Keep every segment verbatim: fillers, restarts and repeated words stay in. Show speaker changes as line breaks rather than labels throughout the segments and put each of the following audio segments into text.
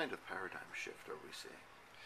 kind of paradigm shift are we seeing?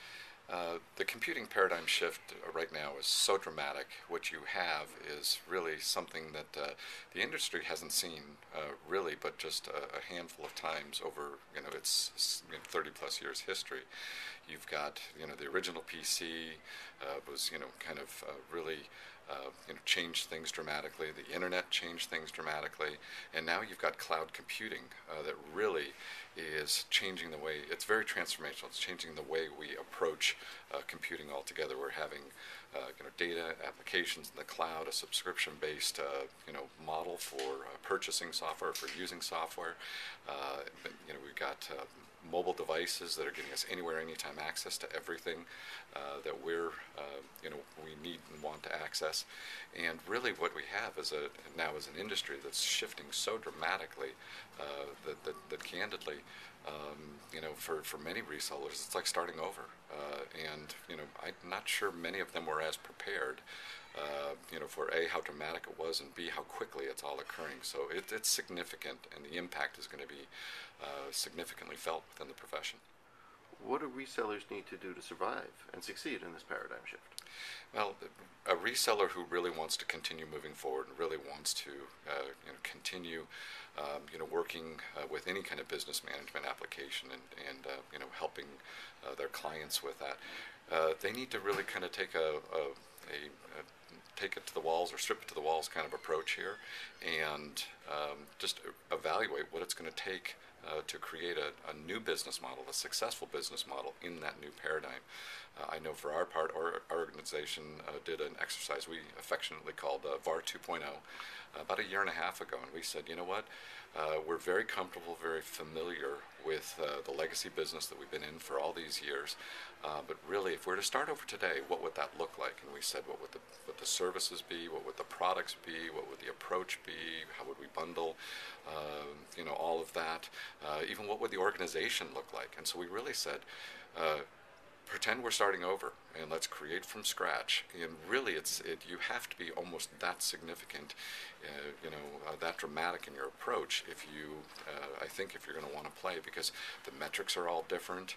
Uh, the computing paradigm shift right now is so dramatic. What you have is really something that uh, the industry hasn't seen uh, really, but just a, a handful of times over you know its you know, thirty plus years history. You've got you know the original P C uh, was you know kind of uh, really uh, you know changed things dramatically. The internet changed things dramatically, and now you've got cloud computing uh, that really is changing the way. It's very transformational. It's changing the way we approach uh, computing altogether. We're having uh, you know data applications in the cloud, a subscription-based uh, you know model for uh, purchasing software, for using software. Uh, you know we've got uh, mobile devices that are giving us anywhere, anytime access to everything uh, that we're, uh, you know, we need and want to access. And really what we have is a, now is an industry that's shifting so dramatically uh, that, that, that candidly, um, you know, for, for many resellers, it's like starting over. Uh, and, you know, I'm not sure many of them were as prepared Uh, you know, for A, how dramatic it was, and B, how quickly it's all occurring. So it, it's significant, and the impact is going to be uh, significantly felt within the profession.
What do resellers need to do to survive and succeed in this paradigm shift?
Well, a reseller who really wants to continue moving forward and really wants to, uh, you know, continue, um, you know, working uh, with any kind of business management application and, and uh, you know, helping uh, their clients with that, uh, they need to really kind of take a, a, a, a take it to the walls or strip it to the walls kind of approach here, and um, just evaluate what it's going to take uh, to create a, a new business model, a successful business model in that new paradigm. Uh, I know for our part, our, our organization uh, did an exercise we affectionately called uh, V A R two point oh uh, about a year and a half ago, and we said, you know what, uh, we're very comfortable, very familiar with uh, the legacy business that we've been in for all these years, uh, but really, if we're to start over today, what would that look like? And we said, what would the, what the services be, what would the products be, what would the approach be, how would we bundle, uh, you know, all of that, uh, even what would the organization look like? And so we really said, uh, pretend we're starting over and let's create from scratch. And really, it's it, you have to be almost that significant, uh, you know, uh, that dramatic in your approach if you, uh, I think, if you're going to want to play, because the metrics are all different,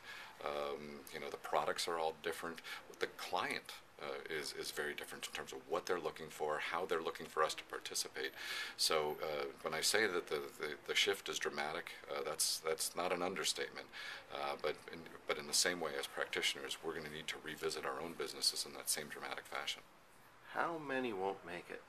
um, you know, the products are all different, the client Uh, is, is very different in terms of what they're looking for, how they're looking for us to participate. So uh, when I say that the, the, the shift is dramatic, uh, that's that's not an understatement. Uh, but, in, but in the same way, as practitioners, we're going to need to revisit our own businesses in that same dramatic fashion.
How many won't make it?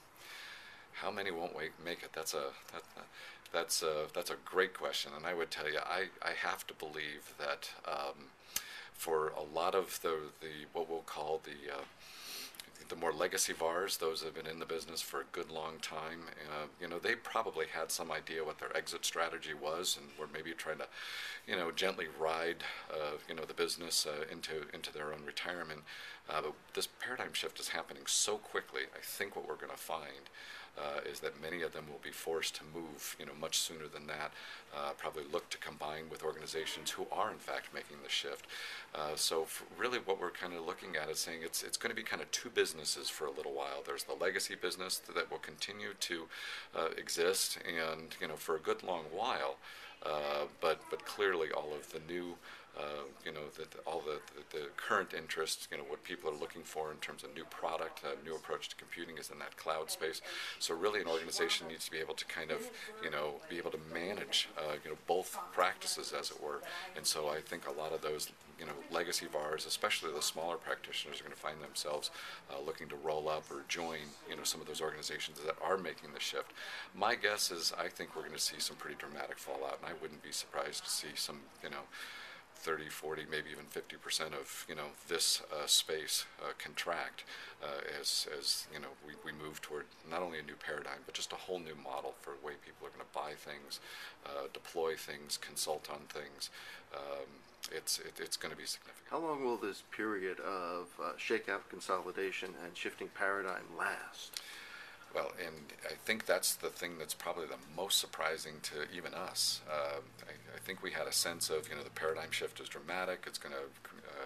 How many won't make it? That's a that, that's a, that's a great question, and I would tell you, I, I have to believe that um, for a lot of the, the what we'll call the uh, the more legacy V A Rs, those that have been in the business for a good long time, uh, you know, they probably had some idea what their exit strategy was, and were maybe trying to, you know, gently ride, uh, you know, the business uh, into into their own retirement. Uh, but this paradigm shift is happening so quickly. I think what we're going to find Uh, is that many of them will be forced to move, you know, much sooner than that. Uh, probably look to combine with organizations who are in fact making the shift. Uh, so really, what we're kind of looking at is saying it's it's going to be kind of two businesses for a little while. There's the legacy business that will continue to uh, exist, and you know, for a good long while. Uh, but but clearly, all of the new. Uh, you know, that all the, the, the current interest, you know, what people are looking for in terms of new product, a new approach to computing is in that cloud space. So really an organization needs to be able to kind of, you know, be able to manage, uh, you know, both practices, as it were. And so I think a lot of those, you know, legacy V A Rs, especially the smaller practitioners, are going to find themselves uh, looking to roll up or join, you know, some of those organizations that are making the shift. My guess is I think we're going to see some pretty dramatic fallout, and I wouldn't be surprised to see some, you know, thirty, forty, maybe even fifty percent of, you know, this uh, space uh, contract uh, as, as, you know, we, we move toward not only a new paradigm, but just a whole new model for the way people are going to buy things, uh, deploy things, consult on things. Um, it's it, it's going to be significant.
How long will this period of uh, shakeout, consolidation, and shifting paradigm last?
Well, and I think that's the thing that's probably the most surprising to even us. Uh, I, I think we had a sense of, you know, the paradigm shift is dramatic. It's going to uh, uh,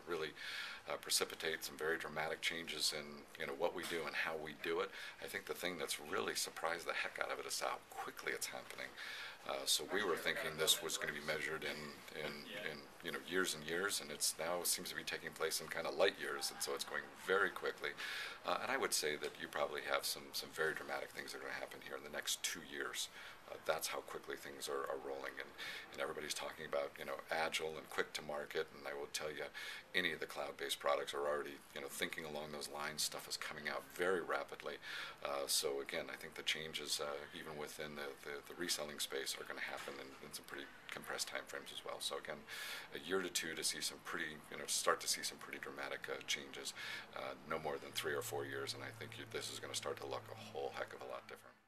really uh, precipitate some very dramatic changes in, you know, what we do and how we do it. I think the thing that's really surprised the heck out of it is how quickly it's happening. Uh, so we were thinking this was going to be measured in, in, in you know years and years, and it's now seems to be taking place in kind of light years, and so it's going very quickly. Uh, and I would say that you probably have some some very dramatic things that are going to happen here in the next two years. Uh, that's how quickly things are, are rolling, and, and everybody's talking about, you know, agile and quick to market, and I will tell you, any of the cloud-based products are already, you know, thinking along those lines. Stuff is coming out very rapidly. Uh, so again, I think the changes, uh, even within the, the, the reselling space, are going to happen in, in some pretty compressed time frames as well. So again, a year to two to see some pretty, you know, start to see some pretty dramatic uh, changes, uh, no more than three or four years, and I think you, this is going to start to look a whole heck of a lot different.